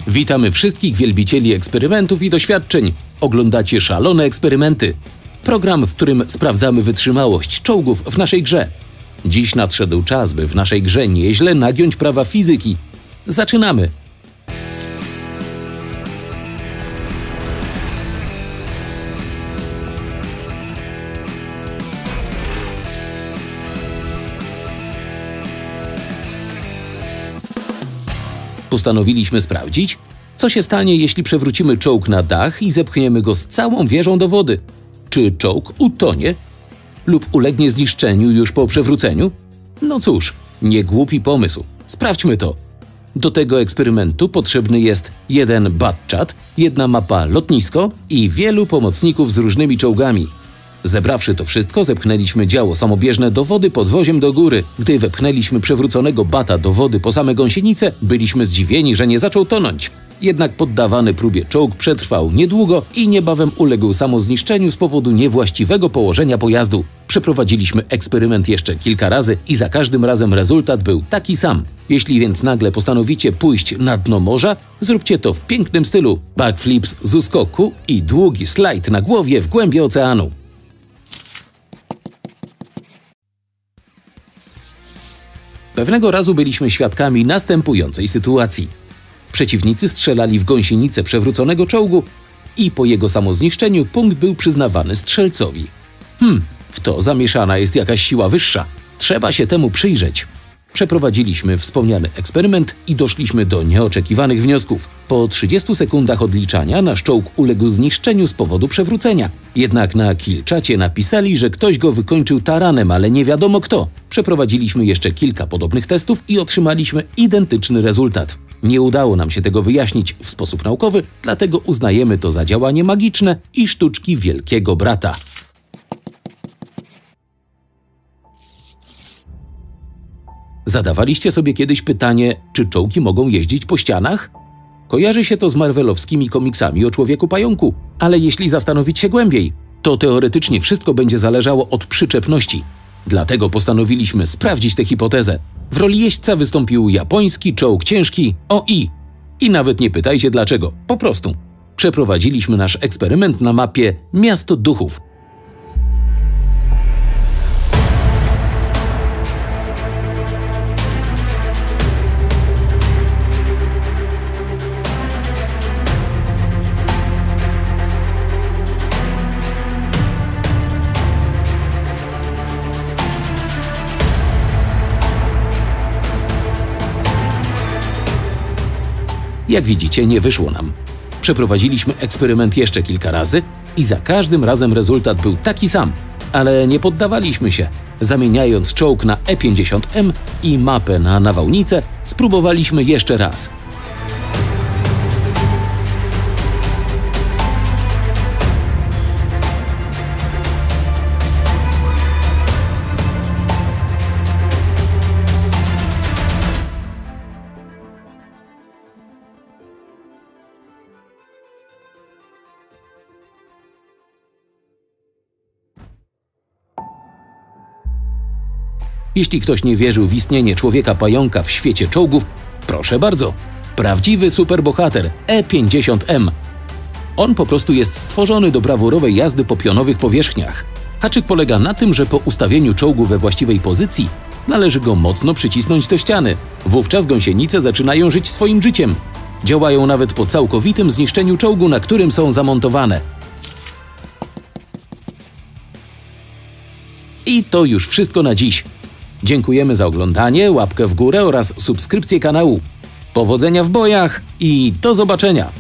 Witamy wszystkich wielbicieli eksperymentów i doświadczeń. Oglądacie Szalone Eksperymenty. Program, w którym sprawdzamy wytrzymałość czołgów w naszej grze. Dziś nadszedł czas, by w naszej grze nieźle nagiąć prawa fizyki. Zaczynamy! Postanowiliśmy sprawdzić, co się stanie, jeśli przewrócimy czołg na dach i zepchniemy go z całą wieżą do wody. Czy czołg utonie? Lub ulegnie zniszczeniu już po przewróceniu? No cóż, nie głupi pomysł. Sprawdźmy to. Do tego eksperymentu potrzebny jest jeden batchat, jedna mapa lotnisko i wielu pomocników z różnymi czołgami. Zebrawszy to wszystko, zepchnęliśmy działo samobieżne do wody podwoziem do góry. Gdy wepchnęliśmy przewróconego bata do wody po same gąsienice, byliśmy zdziwieni, że nie zaczął tonąć. Jednak poddawany próbie czołg przetrwał niedługo i niebawem uległ samozniszczeniu z powodu niewłaściwego położenia pojazdu. Przeprowadziliśmy eksperyment jeszcze kilka razy i za każdym razem rezultat był taki sam. Jeśli więc nagle postanowicie pójść na dno morza, zróbcie to w pięknym stylu. Backflips z uskoku i długi slajd na głowie w głębi oceanu. Pewnego razu byliśmy świadkami następującej sytuacji. Przeciwnicy strzelali w gąsienicę przewróconego czołgu i po jego samozniszczeniu punkt był przyznawany strzelcowi. W to zamieszana jest jakaś siła wyższa. Trzeba się temu przyjrzeć. Przeprowadziliśmy wspomniany eksperyment i doszliśmy do nieoczekiwanych wniosków. Po 30 sekundach odliczania nasz czołg uległ zniszczeniu z powodu przewrócenia. Jednak na Killchacie napisali, że ktoś go wykończył taranem, ale nie wiadomo kto. Przeprowadziliśmy jeszcze kilka podobnych testów i otrzymaliśmy identyczny rezultat. Nie udało nam się tego wyjaśnić w sposób naukowy, dlatego uznajemy to za działanie magiczne i sztuczki Wielkiego Brata. Zadawaliście sobie kiedyś pytanie, czy czołgi mogą jeździć po ścianach? Kojarzy się to z marvelowskimi komiksami o Człowieku Pająku, ale jeśli zastanowić się głębiej, to teoretycznie wszystko będzie zależało od przyczepności. Dlatego postanowiliśmy sprawdzić tę hipotezę. W roli jeźdźca wystąpił japoński czołg ciężki OI. I nawet nie pytajcie dlaczego, po prostu. Przeprowadziliśmy nasz eksperyment na mapie Miasto Duchów. Jak widzicie, nie wyszło nam. Przeprowadziliśmy eksperyment jeszcze kilka razy i za każdym razem rezultat był taki sam. Ale nie poddawaliśmy się. Zamieniając czołg na E-50M i mapę na nawałnicę, spróbowaliśmy jeszcze raz. Jeśli ktoś nie wierzył w istnienie Człowieka Pająka w świecie czołgów, proszę bardzo. Prawdziwy superbohater E-50M. On po prostu jest stworzony do brawurowej jazdy po pionowych powierzchniach. Haczyk polega na tym, że po ustawieniu czołgu we właściwej pozycji należy go mocno przycisnąć do ściany. Wówczas gąsienice zaczynają żyć swoim życiem. Działają nawet po całkowitym zniszczeniu czołgu, na którym są zamontowane. I to już wszystko na dziś. Dziękujemy za oglądanie, łapkę w górę oraz subskrypcję kanału. Powodzenia w bojach i do zobaczenia!